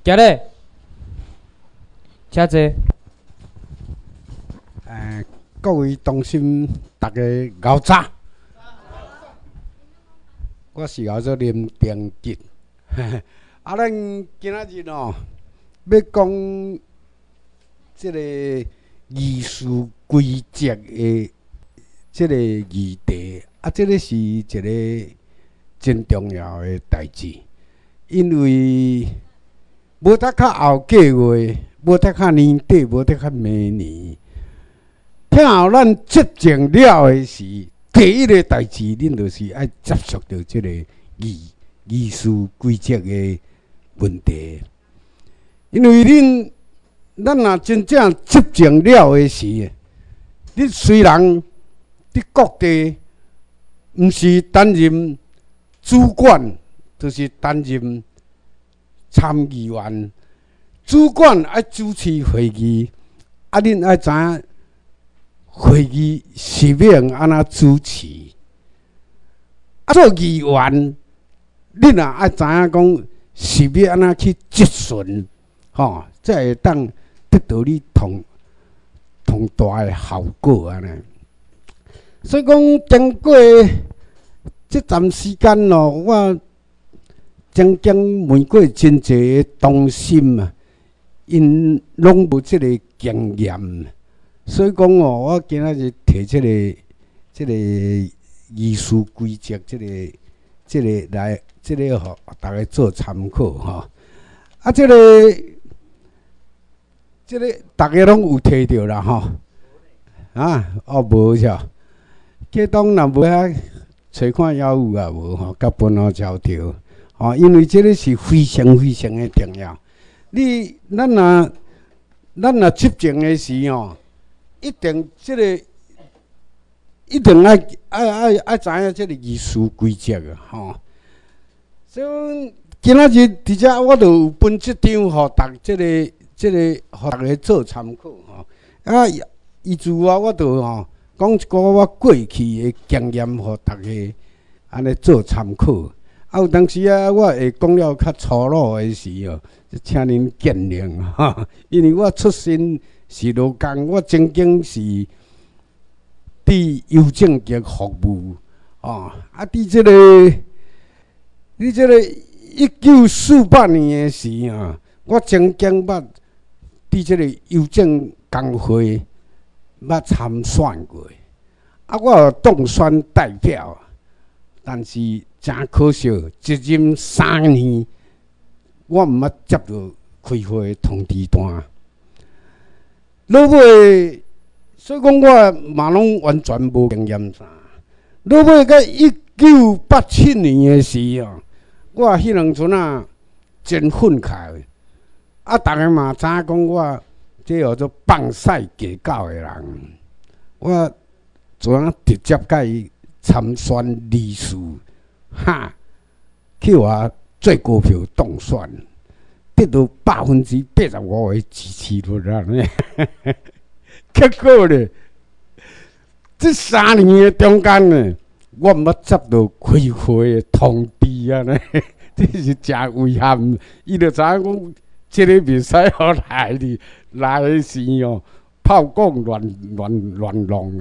今日，请坐。 各位同心，大家熬早。我是叫做林定吉。咱今仔日哦，要讲这个艺术规则的这个议题，这个是一个真重要的代志，因为无得较后过月，无得较年底，无得较明年。听候咱执政了的是第一个代志，恁就是爱接触到这个艺术规则的问题。因为咱若真正执政了的时，恁虽然伫各地毋是担任主管，就是担任参议员。主管爱主持会议，恁爱知影。会议是要用安怎主持？做议员，你若爱知影讲是要安怎去质询，才会当得到你同大的效果安尼。所以讲，经过这段时间咯，我曾经问过真侪个同心啊，因拢无即个经验。所以讲哦，我今仔日摕这个艺术规则，这个来，互大家做参考吼。这个大家拢有摕到啦吼。无是。计当若无遐找看也有啊无吼，甲本号交条因为这个是非常非常的重要。咱若执政的时吼。一定爱知影这个艺术规则啊，所以今仔日伫遮我就有分这张，互互大家做参考伊自我就讲一个我过去的经验，互大家安尼做参考。有当时我会讲了较粗鲁的时请恁见谅因为我出身。是劳工，我曾经是伫邮政局服务伫这个1948年的时我曾经捌伫这个邮政工会参选过，我有当选代表，但是真可惜，一任3年，我毋捌接到开会通知单。落尾，所以讲我嘛拢完全无经验啥。落尾到1987年的时我迄两阵真愤慨，大家嘛知影讲我这叫做放屎假狗的人，我怎样直接甲伊参选理事，去我最高票当选。得到85%的支持率结果呢，这3年的中间呢，我毋捌接到开会的通知这是真遗憾。伊就知影讲，这个袂使互来的时炮讲乱弄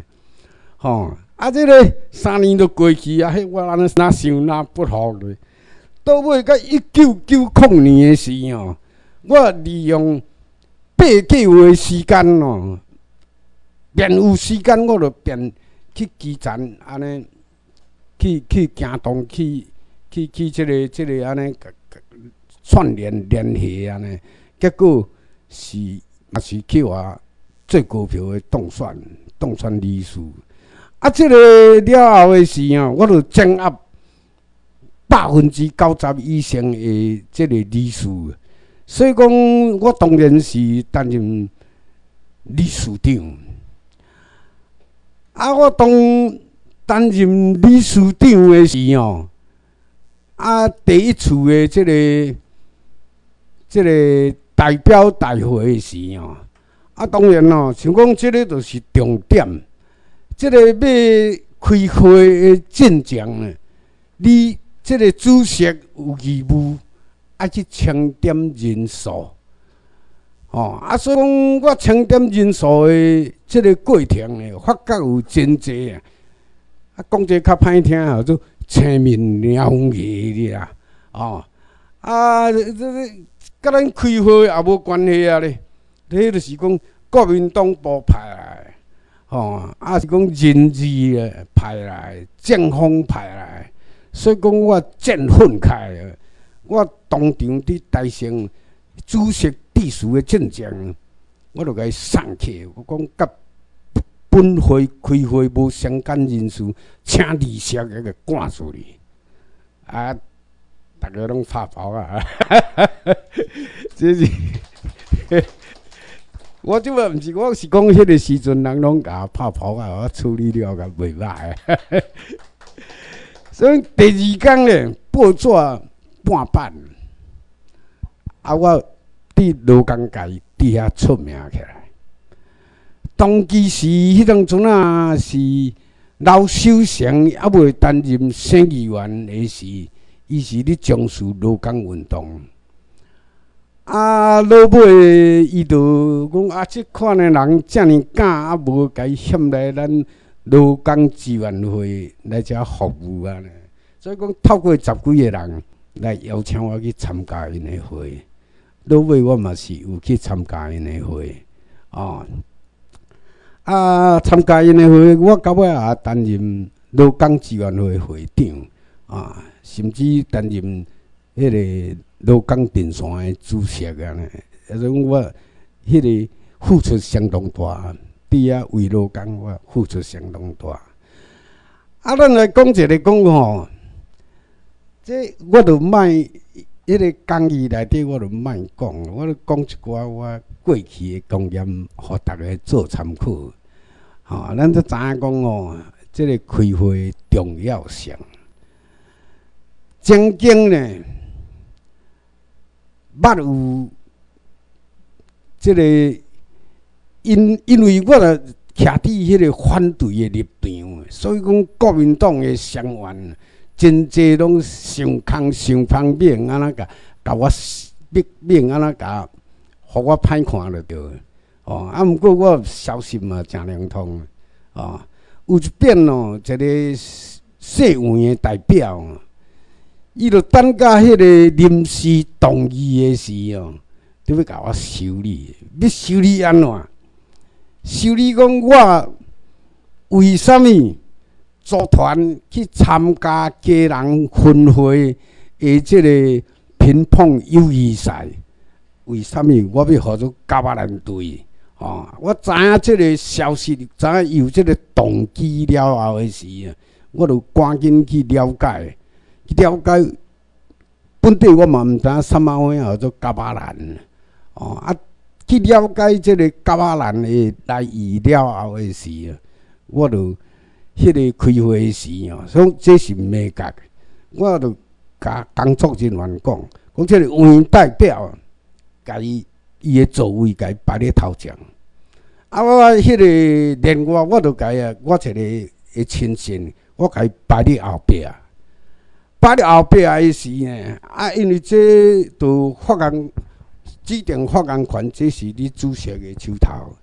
这个3年都过去我安尼哪想哪不好咧。到尾到1990年的时我利用8个月的时间便有时间我就便去基层安尼去行动去这个安尼串联系安尼，结果也是去我最高票的当选理事。这个了后的时我就掌握。90%以上的这个理事，所以讲我当然是担任理事长。我担任理事长的时第一次的这个代表大会的时当然像讲这个就是重点，这个要开会的进程你。这个主席有义务爱去清点人数。所以讲我清点人数的这个过程呢，发觉有真济啊。讲一个较歹听，叫做青面鸟语啦。甲咱开会也无关系啊咧。迄就是讲国民党部派来，是讲人治的派来，政风派来。所以讲我振奋开，我当场伫台上主席致辞的阵将，我就甲伊送去。我讲甲本会开会无相干人士，请利息个给赶出去。大家拢拍跑啊！这是我即个毋是，我是讲迄个时阵人拢甲拍跑啊，我处理了个袂歹。所以第二天咧，报纸半版，我伫罗岗街底下出名起来。当其时，迄当阵啊是老首相还未担任省议员的时，伊是咧从事罗岗运动。落尾伊就讲即款的人遮尔敢，无甲伊险来咱罗岗志愿会来遮服务啊！所以讲透过10几个人来邀请我去参加因的会，落尾我嘛是有去参加因的会，参加因的会，我到尾也担任罗岗志愿会会长，甚至担任迄个罗岗电线的主席啊呢。所以我迄个付出相当大，伫遐为罗岗我付出相当大。咱来讲一个讲吼，这我著莫迄个讲义内底我著莫讲，我著讲一寡我过去的经验，互大家做参考。咱都知影讲这个开会的重要性。曾经呢，捌有这个因为我著徛伫迄个反对的立场，所以讲国民党的成员真济拢想空想方便，安怎甲我逼安怎甲，互我歹看就对。毋过我消息嘛诚灵通。有一遍一个世院的代表，伊就等甲迄个临时动议的时就要甲我修理，要修理安怎？修理讲我为什么组团去参加家人分会的这个乒乓友谊赛？为什么我要合作甲巴兰队？我知影这个消息，知影有这个动机了后的时，我就赶紧去了解，本地我嘛毋知影什么玩意叫做甲巴兰，去了解这个甲巴兰的来意了后的时，我就迄个开会时所以这是美角，我就甲工作人员讲这个委员代表，甲伊的座位甲伊摆咧头前。我迄个连我就甲伊我一个亲信，我甲伊摆咧后壁。摆咧后壁的时呢，因为这就发言指定发言权，这是你主席的手头。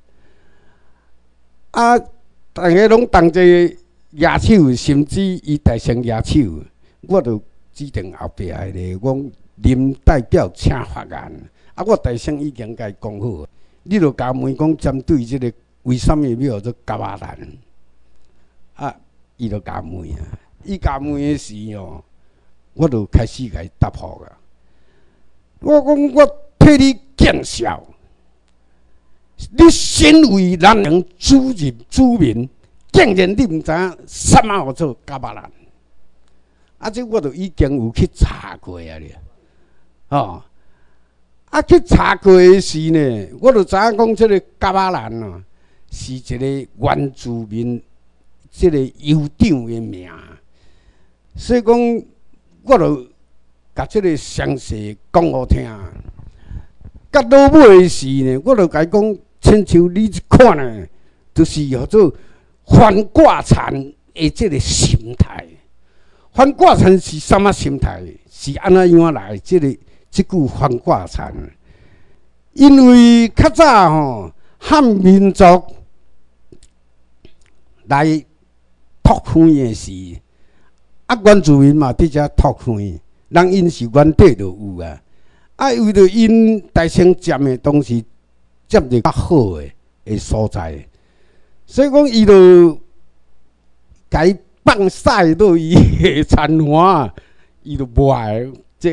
大家拢同齐举手，甚至伊大声举手，我就指定后壁的讲林代表请发言。我大声已经甲伊讲好。你著甲问讲针对即个为什么要做甲巴兰？伊著甲问伊甲问的时我著开始甲伊答复啊。我讲我替你见笑，你身为人人主民，竟然你毋知影什么叫做甲巴兰？这我著已经有去查过啊咧，去查过的时呢，我就知影讲，这个甲巴兰是一个原住民，这个酋长的名。所以讲，我就甲这个详细讲好听。到落尾的时呢，我就甲伊讲，亲像你一看呢，就是叫做反挂残的这个心态。反挂残是什么心态？是安怎样来？这个即句翻挂田，因为较早汉民族来拓开的时，原住民嘛伫遮拓开，人因是原地就有啊。为着因大清占的东西，占着较好的所在，所以讲伊就甲伊放屎到伊的田花，伊就无爱。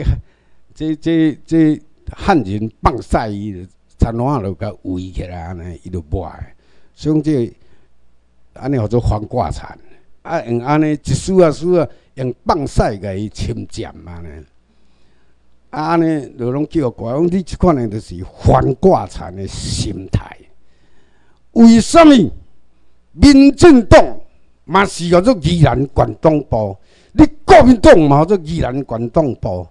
这汉人放屎，伊就田花就甲围起来安尼，伊就无爱。所以这安尼叫做翻挂田，用安尼一丝啊丝啊用放屎甲伊侵占安尼。安尼就拢叫怪，讲你即款的就是翻挂田的心态。为什么民进党嘛是叫做宜兰县党部，你国民党嘛叫做宜兰县党部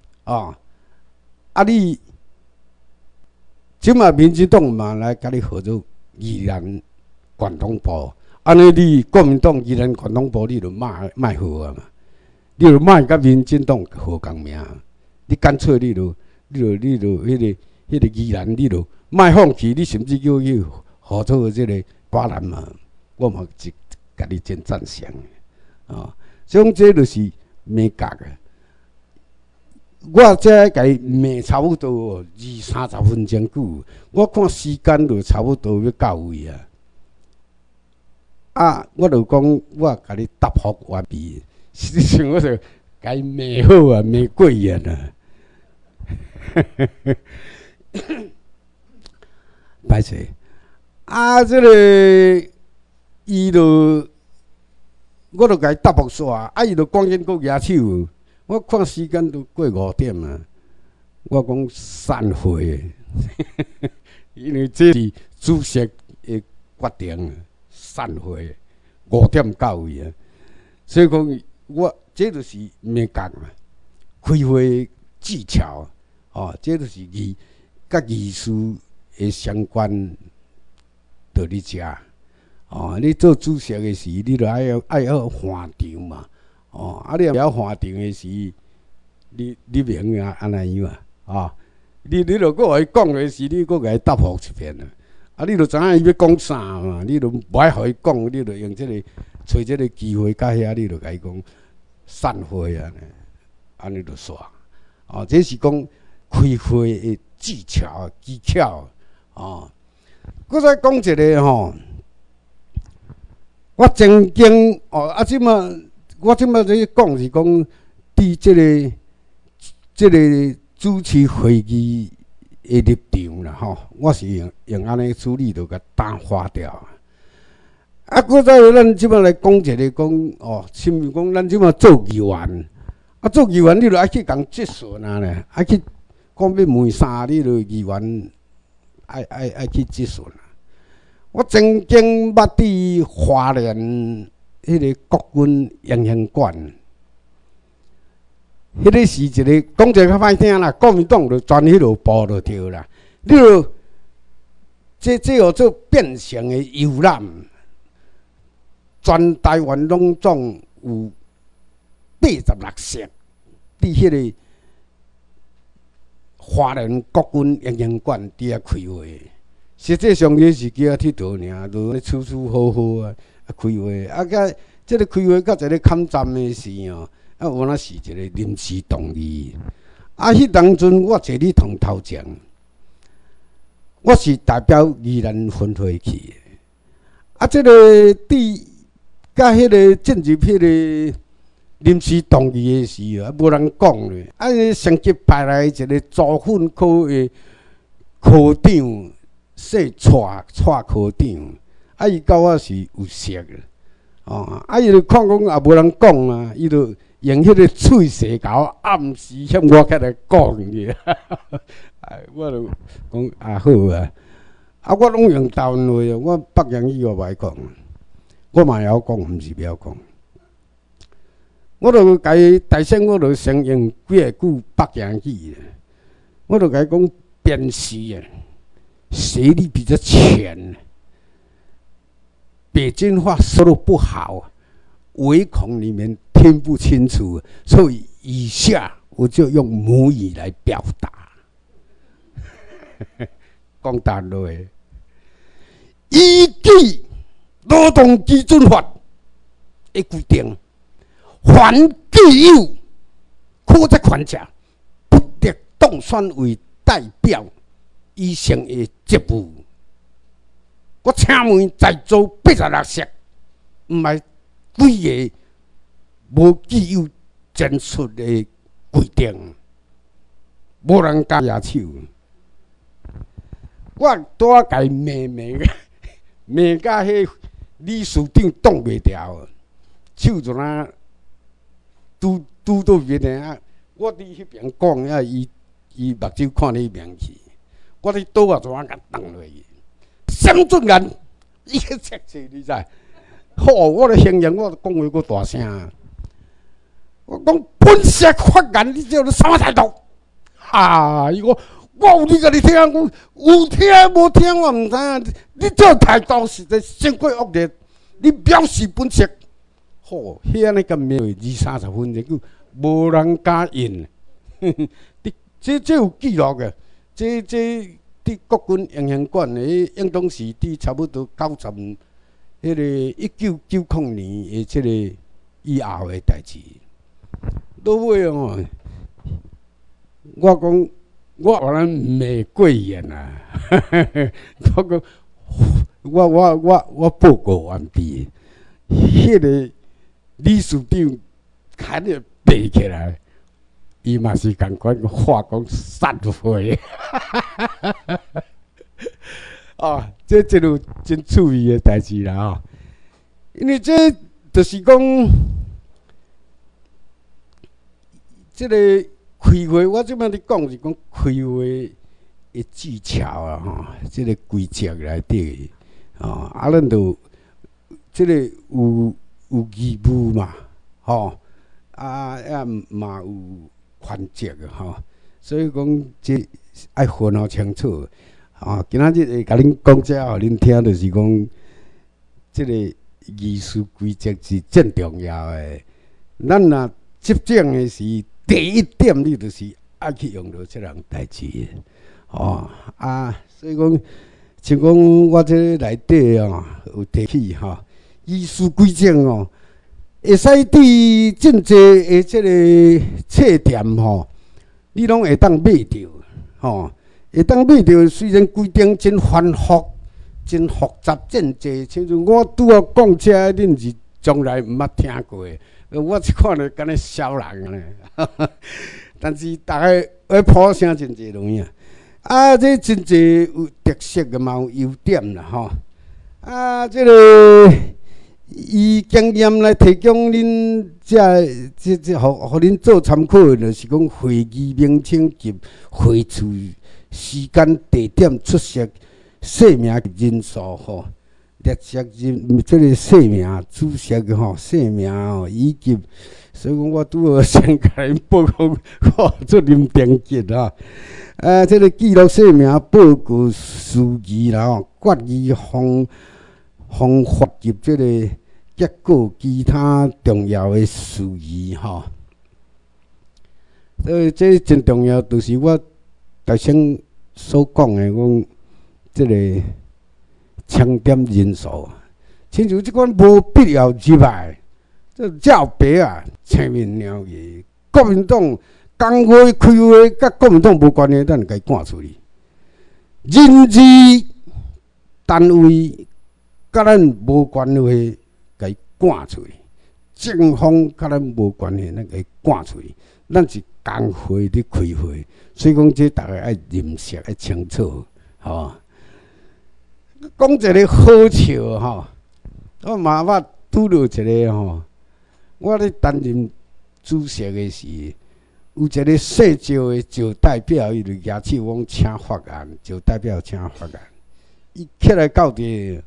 你即马民进党嘛来甲你合作宜兰县党部，安尼你国民党宜兰县党部你就卖好啊嘛，你就卖甲民进党好共名。你干脆你就迄个宜兰，你就卖放弃，你甚至叫伊合作即个巴兰嘛，我嘛是甲你真赞赏所以讲这就是美角我这甲伊骂差不多20-30分钟久，我看时间就差不多要到位我就讲我甲你答复完毕，实际上我就甲伊骂好啊，骂过瘾歹势这个伊就我就甲伊答复煞，伊就赶紧搁举手。我看时间都过5点啊，我讲散会，因为这是主席的决定，散会5点到位啊。所以讲我这就是美感嘛，开会技巧这就是甲艺术的相关，到你遮你做主席的时，你就爱要换场嘛。你若了换场的时，你明安尼样你著搁互伊讲的时，你搁甲伊答复一遍你著知影伊要讲啥嘛，你著无爱互伊讲，你著用找这个机会甲遐，你著甲伊讲散会安尼著煞这是讲开会的技巧搁再讲一个我曾经我即摆在讲是讲，伫这个主持会议的立场啦我是用安尼处理，就甲打发掉。搁再咱即摆来讲一个讲亲像讲咱即摆做议员，做议员你著爱去共质询咧，爱去讲要问啥，你著议员爱去质询。我曾经捌伫花莲迄个国军英雄馆，迄个是一个讲一个较歹听啦，国民党就钻迄落步就对啦。你著这叫做变成的游览，全台湾拢总有86席，伫迄个花莲国军英雄馆伫遐开会。实际上也是叫佚佗尔，就咧处处好好开会甲即个开会，甲一个抗战的时原来是一个临时动议。迄当阵我坐你同头前，我是代表宜兰分会去的。即个甲迄个进入迄个临时动议的时无人讲咧。升级派来一个组训科的科长。说蔡科长，伊甲我是有熟的，伊就看讲也无人讲伊就用迄个喙舌甲我暗示向我起来讲去，我就讲好我拢用台湾话我北洋语我袂讲，我嘛会晓讲，毋是袂晓讲。我就甲伊大声，我就先用几个句北洋语，我就甲伊讲辨识学历比较浅，北京话说的不好，唯恐你们听不清楚，所以以下我就用母语来表达。讲大话，依据劳动基准法的规定，凡具有科职权者，不得当选为代表以上的职务。我请问在座86席，唔系几个无具有陈述的规定，无人敢举手。我多甲伊骂甲迄理事长挡袂牢，手就那拄到面的啊！我伫迄边讲啊，伊目睭看你面去，我伫倒啊就甲挡落去。沈俊元，伊个切切你知？好，我咧形容我讲话搁大声，我讲本色发言，你这是什么态度？啊！伊讲。我有你甲你听，我有听无听我毋知影。你这态度实在太过恶劣，你藐视本色。吼，迄安尼甲骂20-30分钟，就无人敢应。这有记录个，这伫国军英雄馆的应当是伫差不多迄个1990年的这个以后的代志。到尾哦，我讲。我原来骂过言啊！我讲，我报告完毕，迄个理事长看着爬起来，伊嘛是共款话讲散会。哦，这有真趣味的代志啦吼！因为这就是讲，这个。开会，我即摆咧讲是讲开会的技巧啊，吼，即个规则内底，哦，咱就即个有义务嘛，吼，嘛有权责啊，吼，所以讲这爱分好清楚，啊，今仔日会甲恁讲这，互恁听，就是讲即个议事规则是真重要的，咱若执政的是。第一点，你就是爱去用到这样代志，哦所以讲，像讲我这内底哦，有提起吼，议事规则哦，会使伫真济的这个册店吼，你拢会当买着，吼，会当买着。虽然规定真繁复、真复杂、真济，像像我拄啊讲这，恁是从来毋捌听过。我即看咧，敢若小人咧，但是大家要普声真济容易啊！这真济有特色个嘛，有优点啦吼。这个以经验来提供恁这，互恁做参考的，就是讲会议名称及会处时间、地点、出席、姓名及人数吼。列席人，即个姓名、主席吼，姓名吼，以及，所以讲我拄好先甲恁报告，我做林定杰吼。即个记录姓名、报告事宜啦吼，决议方法及即个结果，其他重要的事宜吼。所以这真重要，就是我大先所讲的，讲即个。清点人数，亲像即款无必要入来，这照白啊，青面鸟语。国民党工会开会，甲国民党无关系，咱甲伊赶出去。人事单位甲咱无关系，甲伊赶出去。政方甲咱无关系，咱甲伊赶出去。咱是工会伫开会，所以讲这大家爱认识，爱清楚，吼。讲一个好笑吼，我嘛捌拄到一个吼，我咧担任主席的时，有一个社招的招代表，伊就举手讲请发言，招代表请发言，伊起来到底，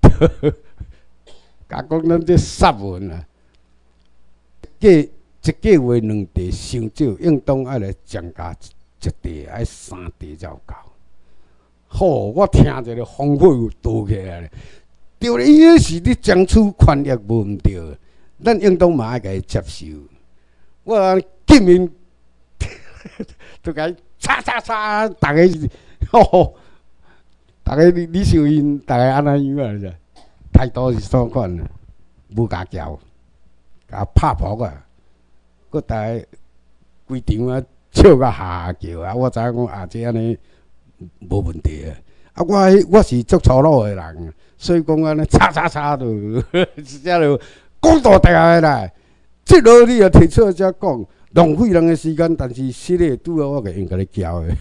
甲讲咱这杀文啊，一个月2地伤少，应当爱来增加1地，爱3地才有够。好，我听着咧，风火又倒起来咧。对咧，伊迄是你争取权益无毋对，咱应当嘛爱甲伊接受。我见面都该叉，大家吼，大家你想因，大家安怎样啊？是态度是所款啊，无甲叫，甲拍扑啊，佮大家规场啊笑甲哈叫啊！我知影讲啊，这安尼无问题啊。啊，我是足粗鲁的人，所以讲安尼叉就，只就讲大条的啦。这路你也提出来遮讲，浪费人的时间，但是失礼拄好我个用甲你教的。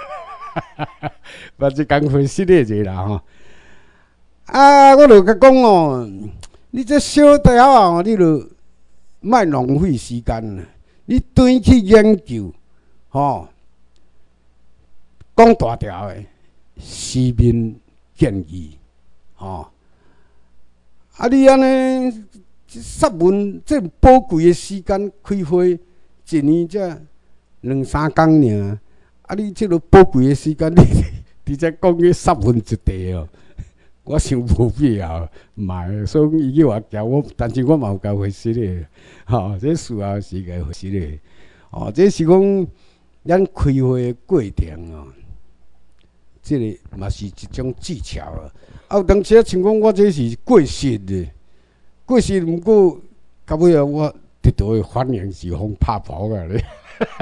嘛是工课失礼者啦吼。啊，我就甲讲哦，你这小条啊，你就莫浪费时间啦。你转去研究，吼，讲大条的。市民建议，吼、啊！你安尼杀文这宝贵的时间开会，一年才2、3天尔。啊！你这个宝贵的时间，你才讲去杀文一地哦，我想无必要，唔系。所以伊叫我教我，但是我嘛有教回事咧，吼、这事后是个回事咧。哦，这是讲咱开会的过程哦。这个嘛是一种技巧啊！啊，有当时啊，像讲我这是过失的，过失毋过到尾啊，我得到的反应是互拍扑啊咧。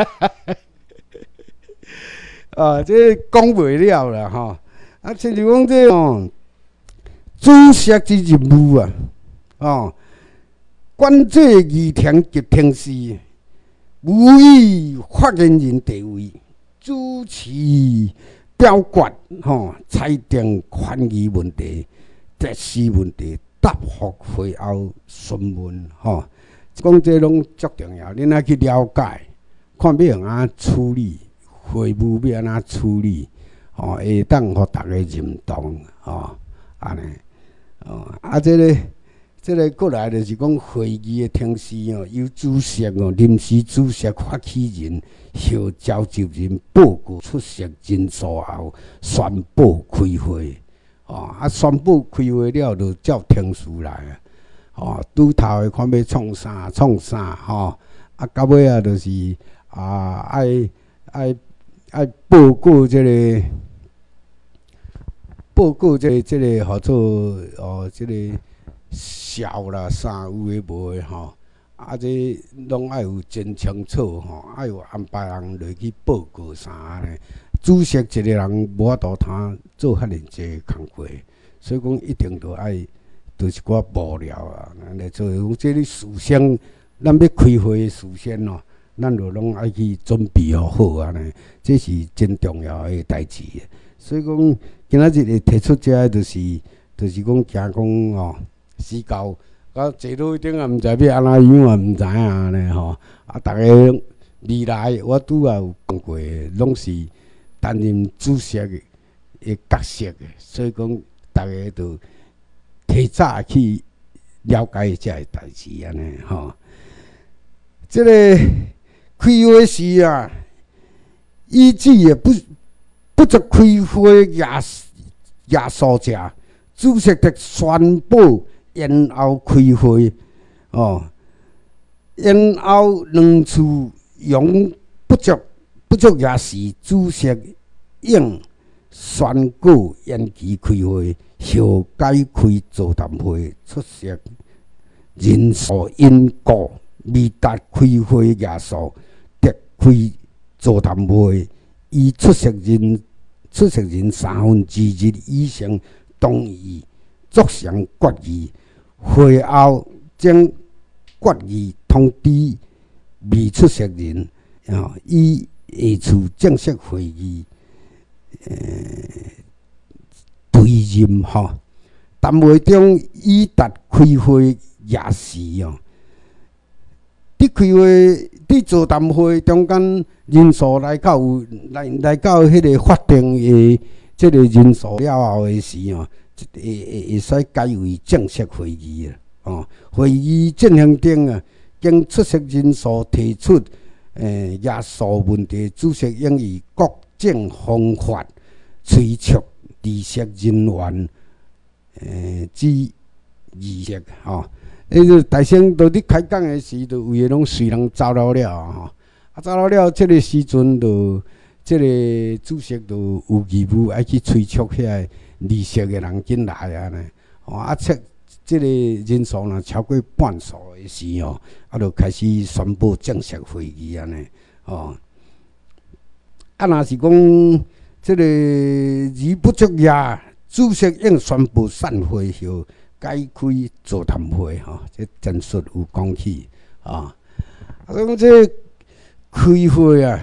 啊，这讲袂了啦吼！啊，亲像讲这哦，主席之任务啊，哦，管制议程及程序，无以发言人地位，主持。表决吼，裁定权益问题、特殊问题、答复会后询问吼，讲这拢足重要。恁爱去了解，看要安怎处理，会务要安怎处理，吼，会当互大家认同吼，安尼哦。啊，这个过来就是讲会议的程序哦，由主席哦、临时主席、发起人、或召集人报告出席人数后，宣布开会。哦，啊，宣布开会了，就照程序来啊。哦，拄头的看要创啥，吼、啊，到尾啊，就是爱报告这个，这个，号做哦，这个。少啦，啥有诶无诶吼，啊这拢爱有真清楚吼，爱有安排人落去报告啥呢？主席一个人无法度通做遐尼济工作，所以讲一定着爱，就是寡幕僚啊来做。即你事先，咱要开会诶事先哦，咱着拢爱去准备好安尼，这是真重要诶代志。所以讲，今仔日会提出遮，就是讲惊讲哦。时到，到坐到顶啊，毋知要安怎样啊，毋知影呢吼。啊，逐个未来我拄也有讲过，拢是担任主席的角色的，所以讲逐个都提早去了解遮个代志安尼吼。这个开会时啊，依据也不足开会耶数者，主席得宣布。然后开会，哦，然后2次用不足也是主席应宣告延期开会，或改开座谈会，出席人数因故未达开会耶数，得开座谈会，以出席人2/3以上同意作成决议。会后将决议通知未出席人，以下次正式会议对任吼。谈话中已达开会夜时哦。伫座谈会中间人数来到迄个法定的这个人数了后的时哦。会使改为正式会议啊！哦，会议进行中啊，经出席人数提出耶数问题，主席应以各种方法催促离席人员之离席吼。迄个大声到你开讲的时，就有诶拢随人走了吼。 走了，即个时阵就，即个主席就有义务爱去催促遐离席的人紧来啊呢。即个人数若超过半数的时候，就开始宣布正式会议安尼。若是讲即个如不足也，主席应宣布散会后，改开座谈会这陈述有讲起讲这开会啊，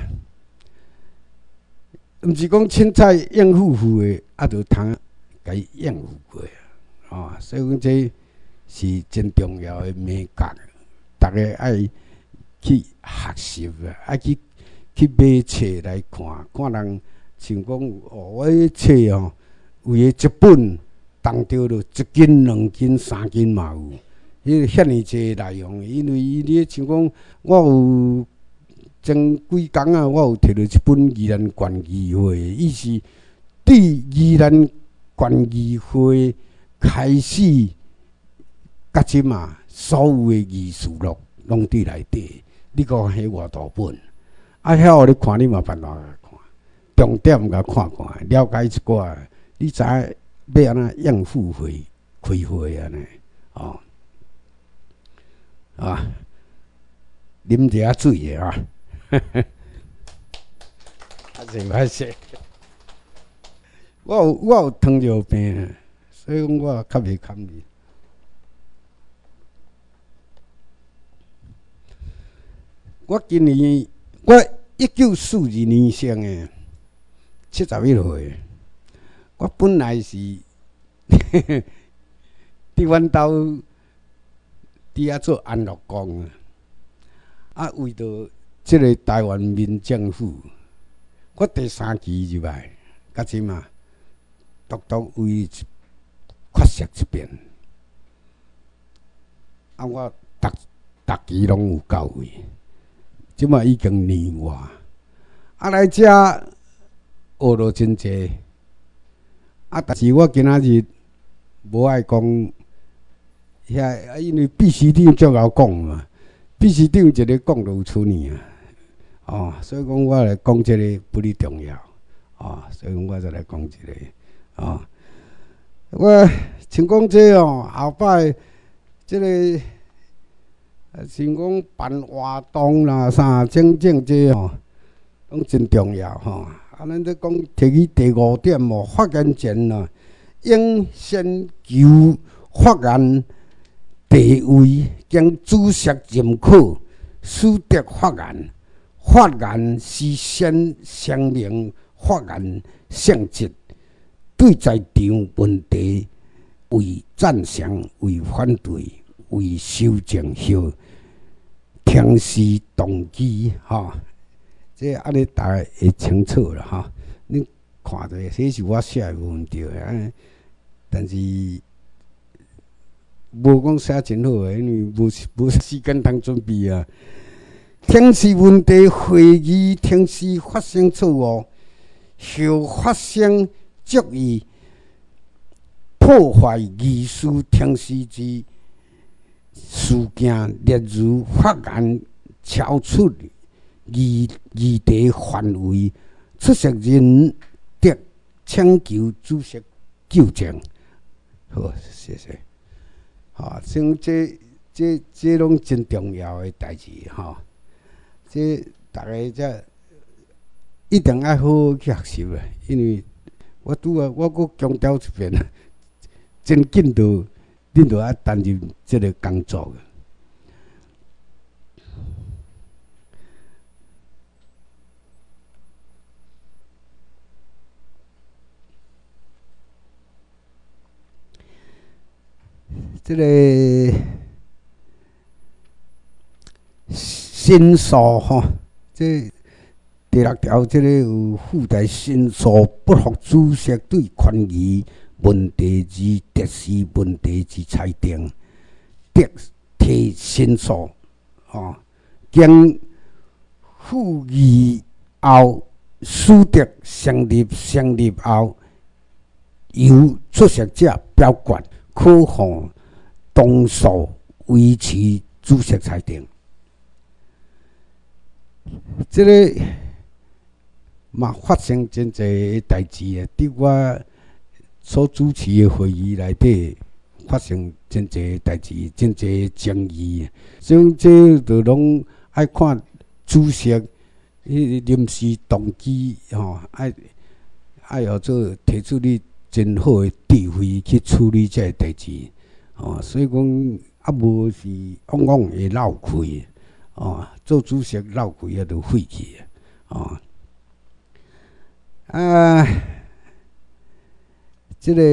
毋是讲凊彩应付付的，就通甲伊应付过所以讲这是真重要的美感，大家爱去学习爱去买册来看，看人像讲我册为一本当着就1斤、2斤、3斤嘛有，遐尼济内容，因为你像讲我有。前几工我有摕到一本宜兰县议会，伊是对宜兰县议会开始到即嘛，所有的议事录拢伫内底。你讲迄偌大本，遐互你看，你嘛办法看，重点甲看看，了解一寡，你知影要安怎应付会开会安尼啉一下水的歹势，我有糖尿病，所以讲我较袂堪你。我今年1942年生的，71岁。我本来是伫阮兜伫遐做安乐工为着即个台湾民政府，我第3期入来，到即嘛，独独为缺席一遍。我逐期拢有到位，即嘛已经年外。来遮学到真济。但是我今仔日无爱讲遐，因为秘书长足够讲嘛，秘书长一个讲就有出呢所以讲我来讲这个不哩重要所以讲我再来讲这个我像讲这后摆这个像讲办活动啦啥种种这拢真重要咱咧讲提起第5点发言前应先求发言地位，经主席认可，使得发言。发言是先声明发言性质，对在场问题为赞成、为反对、为修正后，听时动机这安尼大家会清楚啦恁看着，这是我写无问题但是无讲写真好因为无时间通准备听时问题会议听时发生错误，后发生足以破坏议事听时之事件，列如发言超出议题范围，出席人得请求主席纠正。好，谢谢。像这拢真重要的代志这大家则一定要好好去学习因为我搁强调一遍真紧恁要担任这个工作这个申诉这第6条，这个有附带申诉不服主席对权益问题之特殊问题之裁定，得提申诉经复议后，使得成立后，由出席者表决，可向当诉维持主席裁定。 即个嘛发生真侪代志啊！伫我所主持的会议内底，发生真侪代志，真侪争议。所以这就拢爱看主席临时动机吼，爱号做提出你真好的智慧去处理这代志哦。所以讲啊，无是往往会闹气哦，做主席闹气啊，就废去哦。这个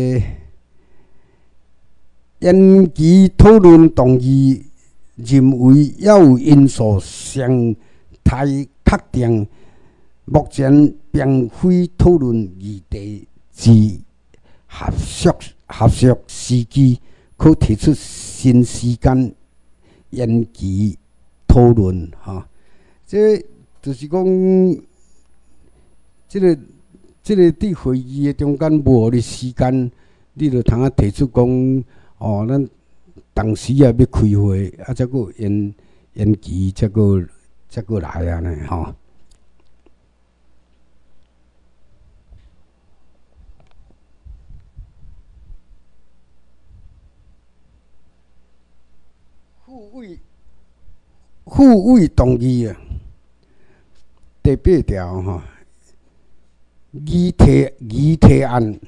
延期讨论动议认为，也有因素上太确定，目前并非讨论议题之合适时机，可提出新时间延期讨论哈。这就是讲。这个伫会议的中间无互你时间，你就通提出讲哦，咱当时也要开会，啊，再个延期，再个来啊呢吼。复位动议啊，第8条吼。议题案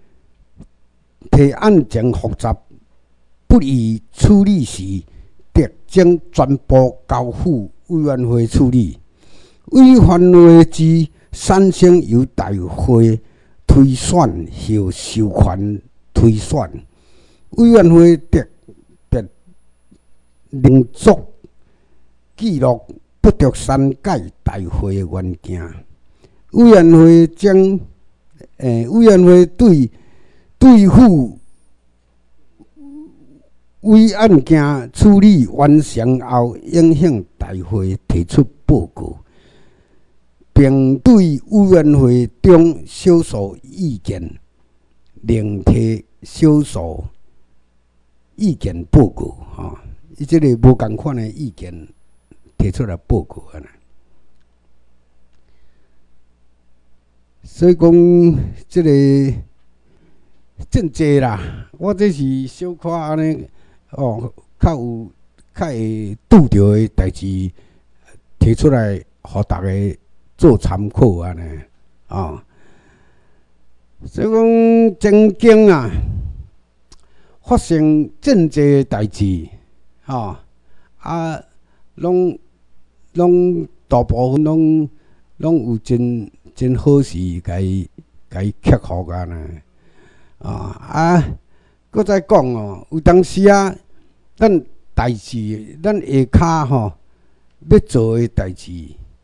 情复杂，不宜处理时，特将全部交付委员会处理。委员会之产生由大会推选后授权推选，委员会特别另作记录，不得删改大会的原件。委员会对付为案件处理完成后，影响大会提出报告，并对委员会中少数意见另提少数意见报告。吼，伊即个无共款的意见提出来报告啊。所以讲，即个真济啦，我这是小可安尼哦，较会拄着的代志提出来，互大家做参考安尼哦。所以讲，曾经啊，发生真济代志吼，啊，拢大部分拢有真好势，甲伊克服啊呢，搁再讲哦，有当时啊，咱代志，咱下骹吼要做的代志，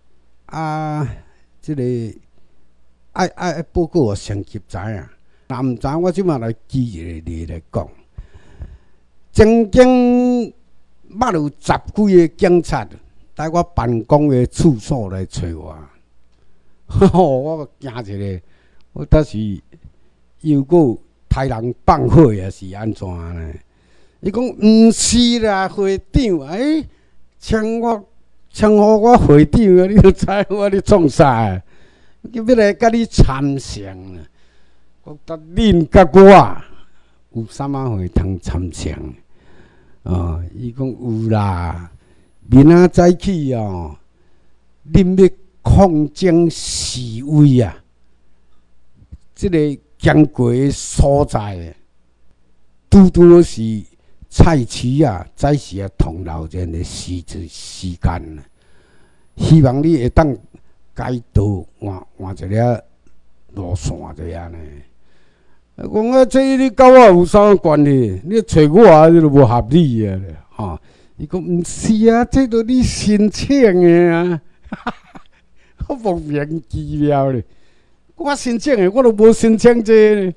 即个爱报告我上级知影，若毋知我即马来举一个例来讲，曾经捌有10几个警察来我办公的处所来找我。我惊一个，我倒是又搁杀人放火也是安怎呢？伊讲毋是啦，会长，称呼我会长啊，你就知我咧创啥？要来甲你参详啊！我答恁甲我有啥物会通参详？伊讲有啦，明仔早起哦，恁要抗争示威啊！即个经过的所在，拄拄是菜市啊，早时啊同路人的时间，希望你会当改道换一个路线这样呢。讲啊，这你甲我有啥关系？你找我啊，你都无合理啊！吼，伊讲毋是啊，这都你申请的啊。我莫名其妙咧，我申请的，我都无申请这呢。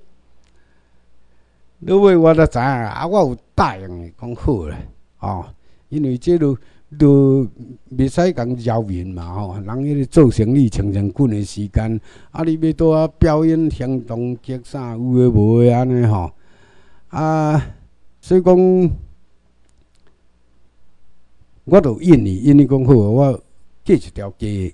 落尾我才知影，我有答应讲好咧，因为这都袂使讲扰民嘛，人迄个做生意长滚的时间，你要倒啊表演行动剧啥有诶无诶安尼吼，所以讲，我就应你讲好，我架一条街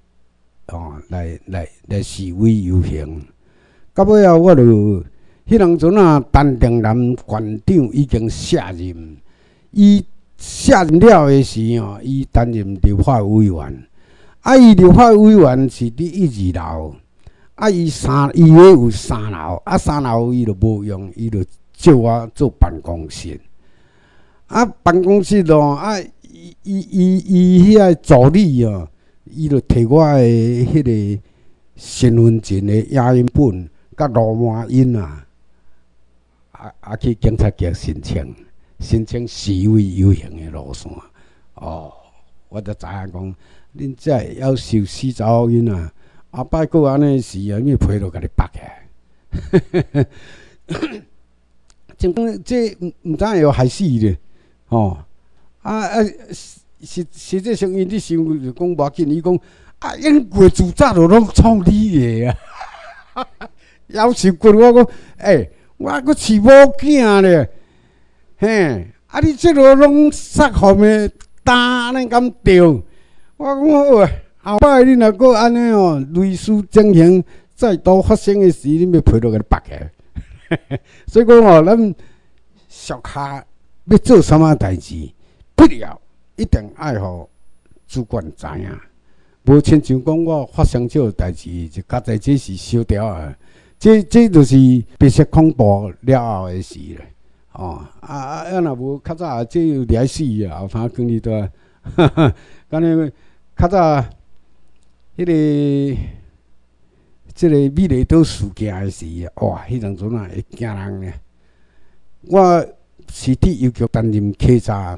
来示威游行。到尾啊，我就迄当阵啊，陈定南馆长已经卸任，伊卸任了的时吼，伊担任立法委员。伊立法委员是伫1、2楼，伊咧有3楼，3楼伊就无用，伊就借我做办公室。办公室咯，伊遐助理哦，伊就摕我的迄个身份证的影印本。甲罗马印去警察局申請示威遊行的路線。我就知影講，恁遮會夭壽死查某囡仔，擺過安尼事啊，咪批落甲你拔起來。真講這毋知會害死咧，實際上因咧想就講無要緊，伊講因過自早就攏創你的啊。夭壽骨，我講，我閣飼某囝咧，嘿，你即落攏殺互的擔安尼敢對？我講好，後擺你若閣安尼類似情形再度發生的時，你要批落甲你拔起來。所以講咱屬下要做啥物代志，不了一定愛互主管知影，無親像講我發生這個代志，就較在這是燒掉啊。這就是白色恐怖了後的事咧，若無較早，這又掠死啊！後頭講你都，講你較早迄個即個美麗島事件的時，哇！迄陣陣會驚人咧。我市鐵郵局擔任稽查，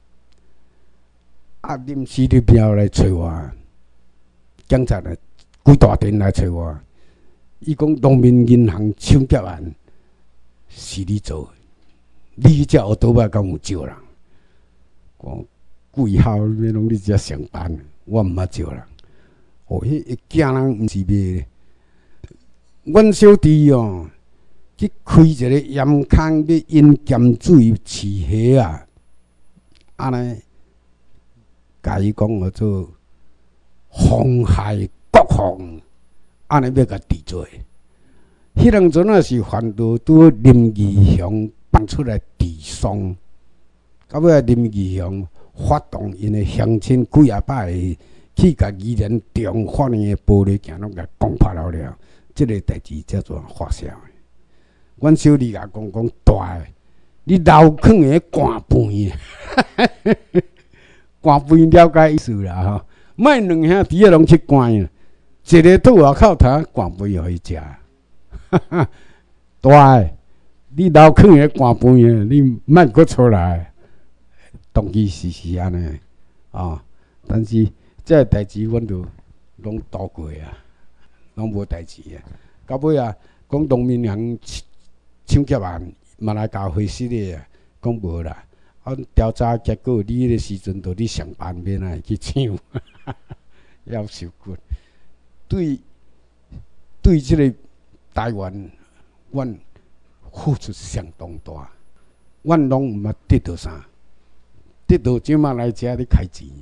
臨時的標來找我，警察來幾大陣來找我。伊講農民銀行搶劫案是你做，你只學倒擺敢有招人？講貴校要攏你只上班，我毋捌招人。迄會驚人，毋是袂。阮小弟去開一個鹽坑，要引鹹水飼蝦啊！安尼，甲伊講我做妨害國防。安尼要甲治罪，迄当陣是犯到拄林義雄放出來治喪，到尾林義雄發動因的鄉親幾啊擺的去甲宜蘭中法院的玻璃鏡攏甲攻破了，這個代志才做發生的。阮小弟甲講大個，你老囥的寒飯，寒飯了解意思啦吼，莫兩兄弟攏去寒啊。一個倒外口頭寒飯互伊食，大個，你老囥的寒飯你莫閣出來，當其是安尼但是這代志阮就攏度過啊，攏無代志啊。到尾講農民行搶劫案，嘛來甲回事咧啊，講無啦。調查結果，你迄個時陣就你上班免來去搶，夭壽骨。對這個台灣，阮付出相當大，阮攏毋捌得到啥，得到即馬來遮咧開錢。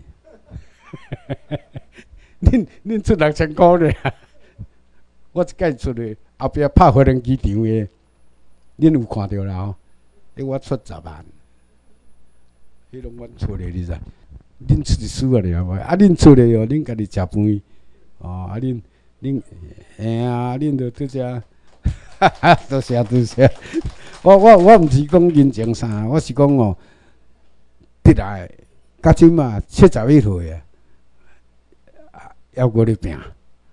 恁出6000塊咧，我一屆出咧，後壁拍飛輪機場誒，恁有看到啦我出10萬，迄攏阮出咧，你知？恁出輸啊了，恁出咧恁家己食飯。恁恁就拄只，多謝。我毋是講人情啥，我是講得來，到即馬71歲啊，猶閣咧拼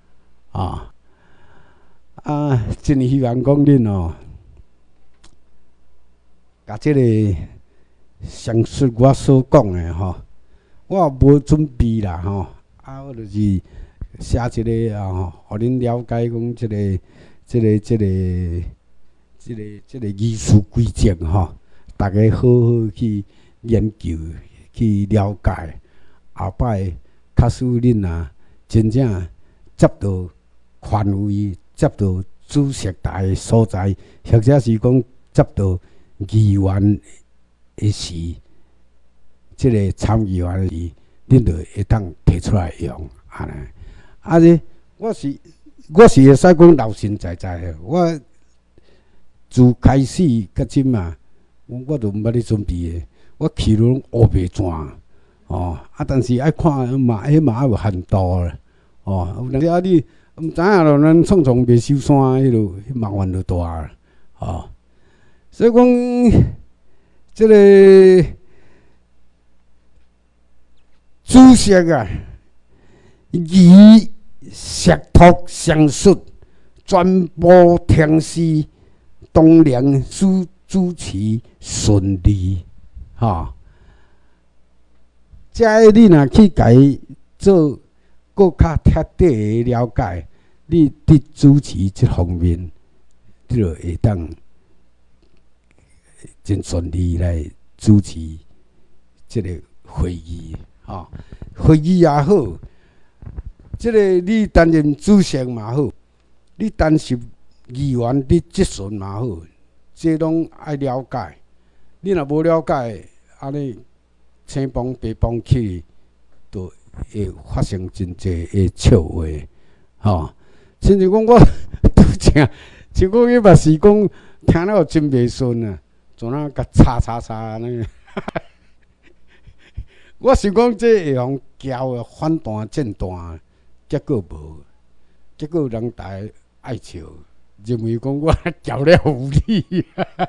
真希望講恁甲即個詳述我所講誒我無準備啦我就是。寫一個互恁了解講這個議事規則大家好好去研究去了解，後擺假使恁真正接到權威、接到主席台的所在，或者是講接到議員的時，這個參議員的時，恁就會當提出來用。 安尼。啊咧，我是会使讲老实在在的，我自开始到今啊，我都毋捌咧准备的，我去拢乌白转。哦，啊，但是爱看嘛，迄嘛爱有限度啦。哦，有当时啊，你毋知影咯，咱创创袂收山，迄麻烦就大啦。哦，所以讲，即个主席啊，以石头相述，传播天师，东梁主持顺利，哈。遮你若去甲伊做搁较彻底诶了解，你伫主持即方面，你就会当真顺利来主持即个会议，吼。会议也好，即个你担任主席嘛好，你担任议员你质询嘛好，这拢爱了解。你若无了解，安尼。青帮白帮去，都会发生真济诶笑话，吼。亲像讲我拄正，像讲伊嘛是讲听了真袂顺啊，怎啊甲叉安尼。我想讲这会用交反弹正弹，结果无，结果人大爱笑，认为讲我交了有理，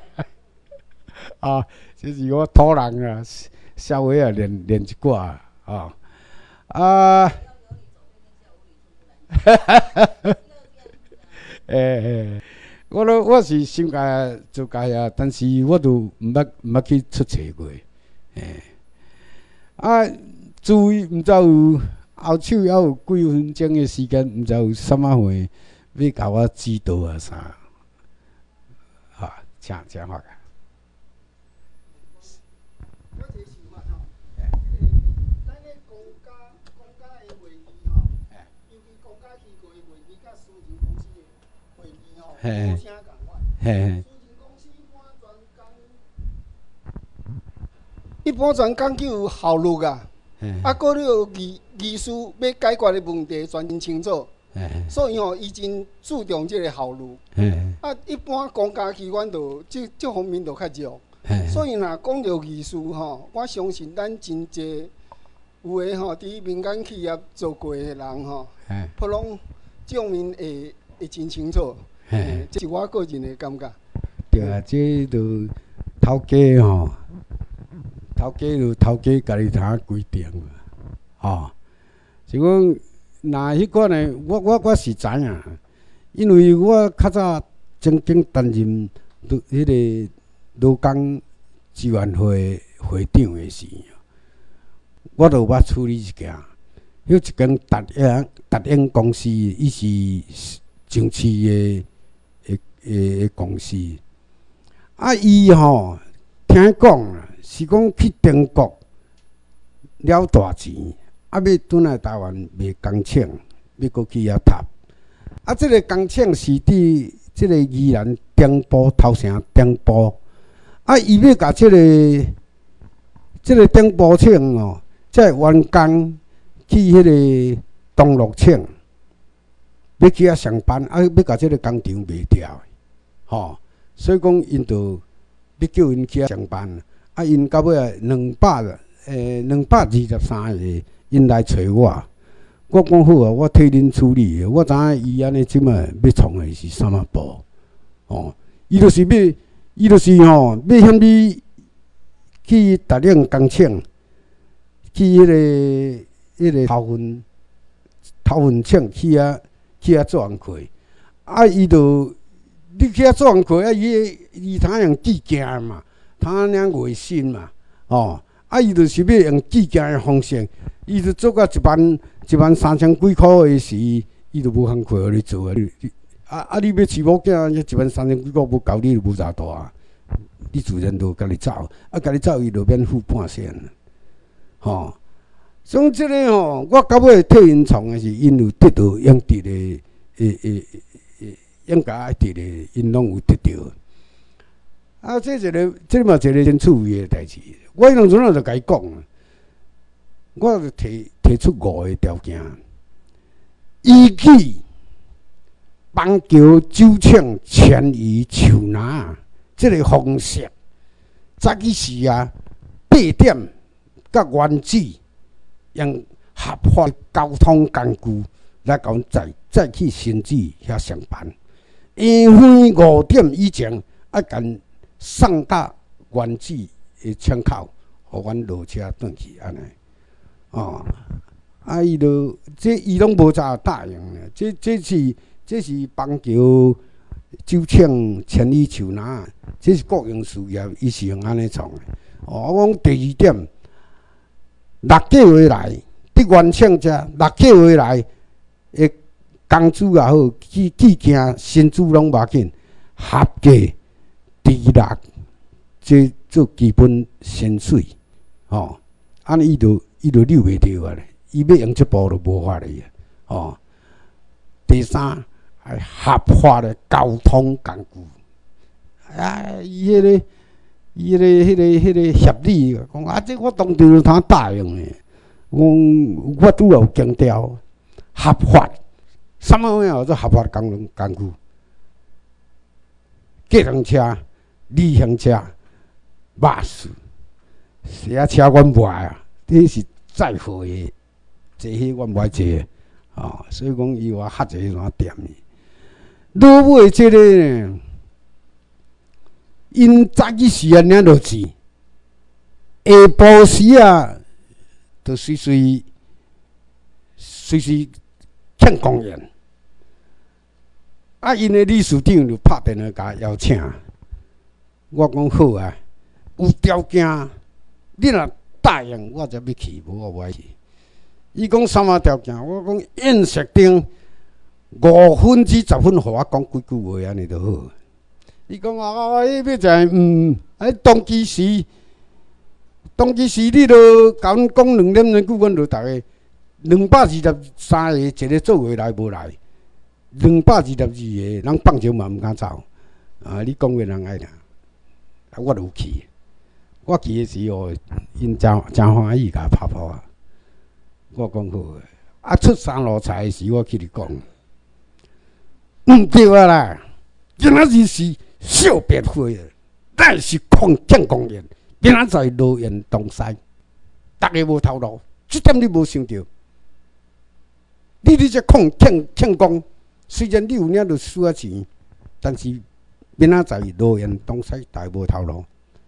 啊，这是我土人啊。稍微啊练一寡啊，我是心家做家啊，但是我都毋捌去出册过，注意毋知有后手还有几分钟的时间，毋知有啥物货要甲我指导啊啥，啊，请发个。嘿，嘿， 一般全讲究有效率啊，搁了技术要解决的问题全真清楚，所以吼，伊真注重即个效率。一般公家机关就即方面就较弱，所以若讲到技术吼，我相信咱真济有诶吼，伫民间企业做过诶人吼，普拢这方面会真清楚。这是我个人的感觉。 对啊，这都头家吼，头家家己通规定啊，像讲若迄款的，我是知影，因为我较早曾经担任迄个劳工志愿会会长的时，我就有捌处理一件，迄一间达英公司，伊是上市的。公司，伊吼听讲是讲去中国了大钱，要转来台湾卖工厂，要搁去遐读。即个工厂是伫即个宜兰中部头城中部，伊要甲即个中部厂哦，即个员工去迄个东路厂，要去遐上班，要甲即个工厂卖掉。吼，所以讲因就要叫因去上班，因到尾啊223个，因来找我。我讲好啊，我替恁处理。我知影伊安尼即摆要创的是啥物步，哦，伊就是吼，要向你去达令工厂，去迄个头份厂去遐做工课，伊就。你去遐做工课，伊通用寄件嘛，通领月薪嘛，哦，伊就是要用寄件的方式，伊就做到13000几箍的时，伊就无通课互你做啊。你要饲某囝，13000几箍无够，你就无啥大啊。你自然就家己走，家己走伊就免付半仙，吼。所以即个吼，我到尾替因创的是，因有得到应得的应该爱得的，因拢有得到。这嘛一个真趣味的代志。我迄当阵就甲伊讲，我就提出5个条件。 依据邦桥酒厂迁移树林这个方式，早起时啊8点甲原子用合法交通工具来甲阮再去新址遐上班。下昏5点以前，甲阮送到原子的窗口，互阮落车转去安尼。哦，伊伊拢无咋答应呢。这是邦桥酒厂迁移树林，这是国营事业，伊是用安尼创的。哦，我讲第2点，6个月来，伫原厂遮6个月来，诶，工资也好，技件薪资拢无要紧，合计低落，这做基本薪水，哦，安尼伊就溜袂着啊咧，伊要用这步就无法哩啊，哦。第3，系合法的交通工具，啊，伊迄个协理讲啊，这我当场就通答应的。我拄有强调合法，什么叫做合法工具？计程车、旅行车、巴士，这些车阮无爱啊，这是载货的，这些阮无爱坐。哦，所以讲伊话较侪啥店呢？落尾这个呢，因早起时啊领到钱，下晡时啊，就随欠公园。啊，因的理事长就拍电话甲邀请，我讲好啊，有条件，你若答应，我才要去，无我无爱去。伊讲什么条件？我讲宴席顶5分至10分，互我讲几句话安尼就好。伊讲啊，要在当其时你著甲阮讲2点钟，阮著逐个223个，一个做回来无来，222个人放招嘛毋敢走。啊，你讲话人爱听，啊，我著有去。我去的时候，因真欢喜甲拍破啊。我讲好个，啊出三路财时，我去你讲，毋对啊啦！今仔日是小别会啊，咱是建公园，今仔在罗园东西，大家无头路，这点你无想到。你这建工，虽然你有领着输啊钱，但是明仔在罗园东西，大家无头路。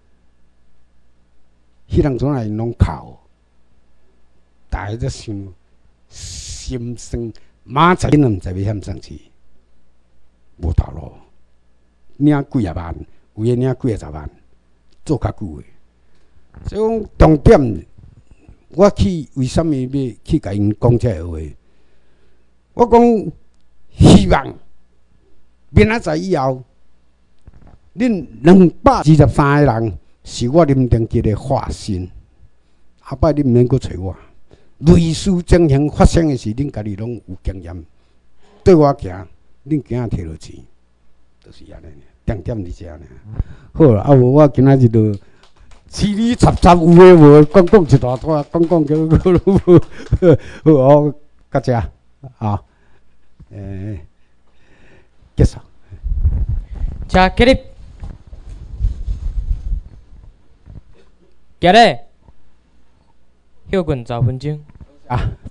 迄人从来拢靠。大家都想心酸，明仔载毋知要险上去，无头路，领几啊万，有诶领几啊10万，做较久诶。所以讲重点，我去为什么要去甲因讲这个话？我讲希望明仔载以后，恁223个人是我林定吉诶化身，后摆你毋免阁找我。类似情形发生的时，恁家己拢有经验，对我行，恁囝仔摕落钱，就是安尼。重点是这样。好啦，啊无我今仔日就稀里杂杂有诶无，讲一大段，讲叫好，到这啊，结束。 请起立，行咧，休困10分钟。 啊。